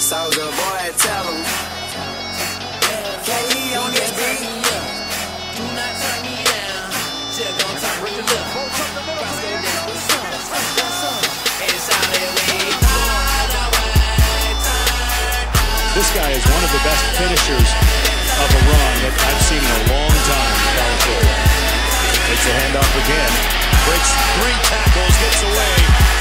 Soulja Boy, tell him. K.E. on this beat. Do not turn me down. Just gon' turn me up. It's all that way. This guy is one of the best finishers of a run that I've seen in a long time in California. Takes the handoff again. Breaks 3 tackles, gets away.